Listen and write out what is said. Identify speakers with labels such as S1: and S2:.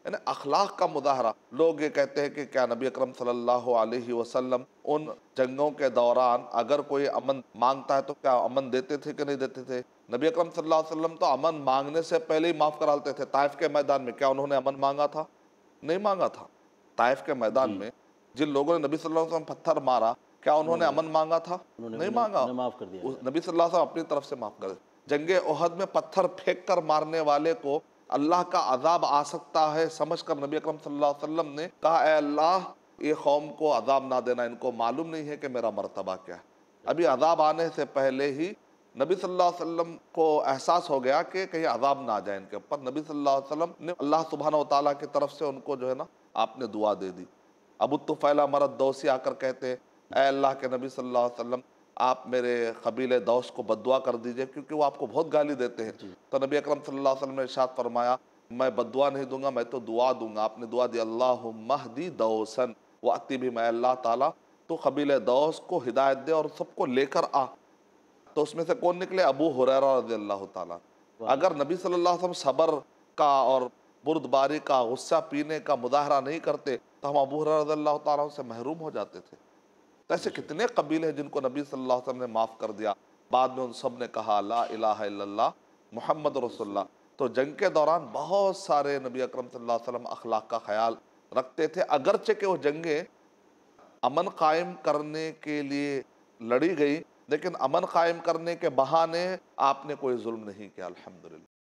S1: یعنی اخلاق کا مظاہرہ. لوگ یہ کہتے ہیں کہ کیا نبی اکرم صلی اللہ علیہ وسلم ان جنگوں کے دوران اگر کوئی امن مانگتا ہے تو کیا امن دیتے تھے کہ نہیں دیتے تھے؟ نبی اکرم صلی اللہ علیہ وسلم تو امن مانگنے سے پہلے ہی معاف کرا لیتے تھے. طائف کے میدان میں کیا انہوں نے امن مانگا تھا؟ نہیں مانگا تھا. طائف کے میدان
S2: جی،
S1: میں جن لوگوں نے نبی صلی اللہ علیہ وسلم پتھر مارا، کیا انہوں نے
S2: انہوں
S1: امن مانگا تھا؟
S2: انہوں نے
S1: نہیں
S2: انہیں
S1: مانگا.
S2: انہیں معاف کر دیا گیا.
S1: نبی صلی اللہ علیہ وسلم اپنی طرف سے معاف کر دے. جنگ احد میں پتھر پھینک کر مارنے والے کو اللہ کا عذاب آ سکتا ہے سمجھ کر نبی اکرم صلی اللہ علیہ وسلم نے کہا اے اللہ یہ قوم کو عذاب نہ دینا، ان کو معلوم نہیں ہے کہ میرا مرتبہ کیا ہے. ابھی عذاب آنے سے پہلے ہی نبی صلی اللہ علیہ وسلم کو احساس ہو گیا کہ کہیں عذاب نہ آ جائے ان کے اوپر. نبی صلی اللہ علیہ وسلم نے اللہ سبحانہ و تعالیٰ کی طرف سے ان کو جو ہے نا آپ نے دعا دے دی. ابو طفیلہ مرد دوسی آ کر کہتے اے اللہ کے نبی صلی اللہ علیہ وسلم آپ میرے قبیلے دوس کو بد دعا کر دیجئے کیونکہ وہ آپ کو بہت گالی دیتے ہیں.
S2: جی،
S1: تو نبی اکرم صلی اللہ علیہ وسلم نے ارشاد فرمایا میں بد دعا نہیں دوں گا، میں تو دعا دوں گا. آپ نے دعا دی اللہم اہدی دوسن وَأْتِ بِهِمْ، اے اللہ تعالیٰ تو قبیلے دوس کو ہدایت دے اور سب کو لے کر آ. تو اس میں سے کون نکلے؟ ابو ہریرہ رضی اللہ تعالیٰ.
S2: واہ!
S1: اگر نبی صلی اللہ علیہ وسلم صبر کا اور بردباری کا غصہ پینے کا مظاہرہ نہیں کرتے تو ہم ابو ہریرہ رضی اللہ تعالیٰ سے محروم ہو جاتے تھے. تو ایسے
S2: بے شک.
S1: کتنے قبیلے ہیں جن کو نبی صلی اللہ علیہ وسلم نے معاف کر دیا. بعد میں ان سب نے کہا لا الہ الا اللہ محمد رسول اللہ. تو جنگ کے دوران بہت سارے نبی اکرم صلی اللہ علیہ وسلم اخلاق کا خیال رکھتے تھے، اگرچہ کہ وہ جنگیں امن قائم کرنے کے لیے لڑی گئی لیکن امن قائم کرنے کے بہانے آپ نے کوئی ظلم نہیں کیا الحمدللہ.